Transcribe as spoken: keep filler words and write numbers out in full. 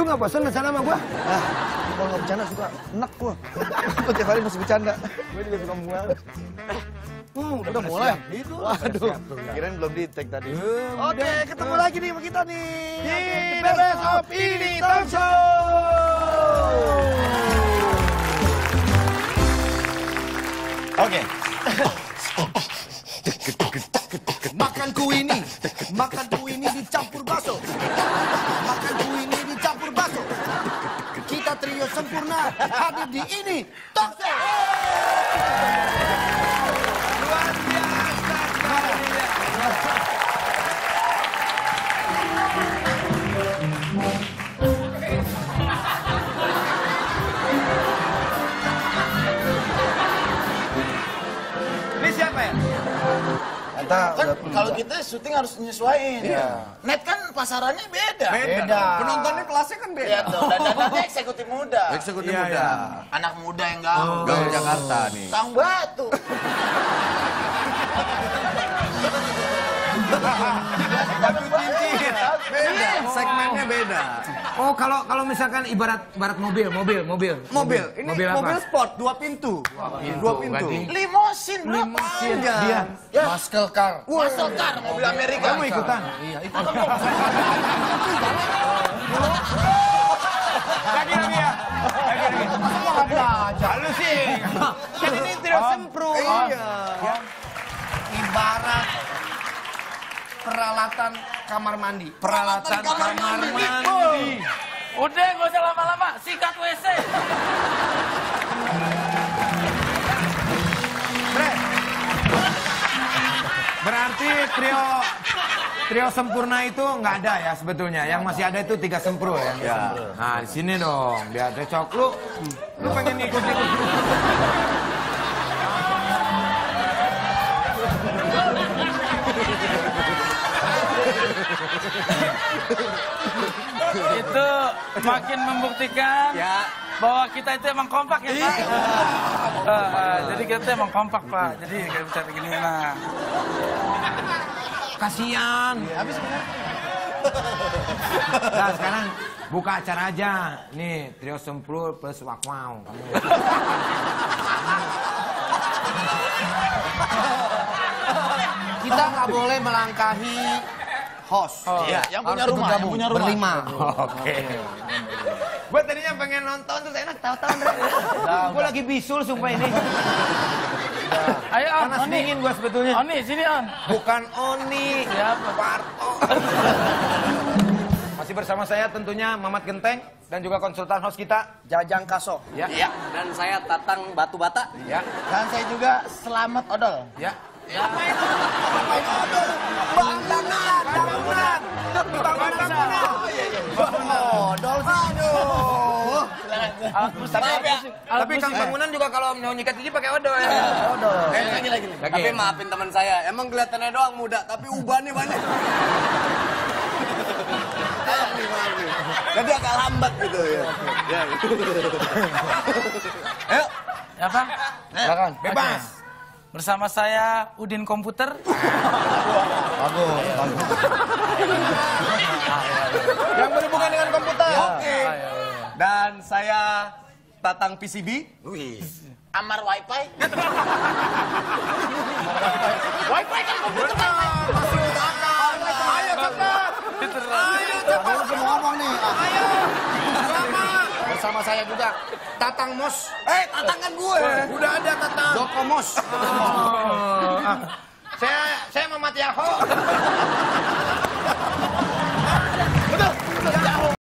nggak bosan bercanda sama gua? Ah, kalau nggak bercanda suka enak gua. Gua tiap hari mesti bercanda. Gua juga suka mual. Hmm, udah, udah mulai. Itu. Waduh, kirain belum di tag tadi. Uh, Oke, okay, ketemu lagi nih sama kita nih. Di The Best of Ini Talk Show. Oke. Makanku ini, makanku ini dicampur bakso. Makanku ini dicampur bakso. Kita trio sempurna hadir di Ini Talk Show. Luar biasa sekali. Ini siapa ya? Kita Kan kalau kita syuting harus nyesuaiin. Iya. Net kan pasarannya beda. beda. Penontonnya kelasnya kan beda. Iya tuh, dan dananya eksekutif muda. Eksekutif Iya, muda. iya. Anak muda yang gaul. Gaul Jakarta nih. Kang Batu. Beda, segmennya beda. Oh, kalau kalau misalkan ibarat ibarat mobil, mobil, mobil. Mobil, ini mobil mobil, apa? sport, dua pintu. Dua pintu. berarti. Limosin, bro. Limosin. Panjang. Dia. Ya. Muscle car. Muscle car, mobil Amerika. Kamu ikutan? Iya, ikut. Lagi lagi ya. Lagi lagi. Semua nggak belajar. Lalu sih. Kan ini trio sempro. Iya. Ibarat peralatan kamar mandi. Peralatan kamar mandi. Udah, gak usah lama-lama. Sikat W C. Bre. Berarti trio trio sempurna itu nggak ada ya sebetulnya. Yang masih ada itu tiga sempro ya. Ya. Nah, di sini dong. Biar cocok lu. Lu pengen ikut-ikut. Itu makin membuktikan Ya. bahwa kita itu emang kompak ya, Pak. Eh, eh, jadi kita itu emang kompak, Pak. Jadi kayak bisa begini, nah. Kasian. Habis benar. Nah, sekarang buka acara aja. Nih, trio sempro plus wakwau. Kita nggak boleh melangkahi host. Iya, yang punya Harus rumah, yang bergabung, punya rumah. berlima. Oke. Gue tadinya pengen nonton terus enak tahu-tahu Andre. Gue lagi bisul sumpah ini. Ayo, On. Panas Oni. dingin gue sebetulnya. Oni, sini, On. Bukan Oni. Siapa? Parto. Masih bersama saya tentunya Mamat Genteng dan juga konsultan host kita Jajang Kaso. ya. Iya. Dan saya Tatang Batu Bata. Ya. Dan saya juga Selamat Odol. Ya. Bangunan, bangunan. Bangunan. Odol sih. Aduh. Alat musik. Maaf ya. Alat Tapi musik. Kang Bangunan juga kalau mau nyikat gigi pakai odol ya. Odol. Eh, lagi lagi. Lagi. Tapi maafin teman saya, emang kelihatannya doang muda, tapi ubannya banyak. Maaf nih, maaf nih. Jadi agak lambat gitu ya. Ya. Ayo, Ya, Pak. silakan. Bebas. Bersama saya Udin Komputer. Bagus, bagus. Yang berhubungan dengan komputer. Oke. Dan saya Tatang P C B. Amar Wifi. Wifi kan komputer. Masih utama. Ayo cepat. Ayo cepat. Semua ngomong nih. Ayo. Bersama saya juga Tatang Mos. Eh, Tatang kan gue. Udah ada Tatang. Joko Mos. Saya saya Mamat Yahoo.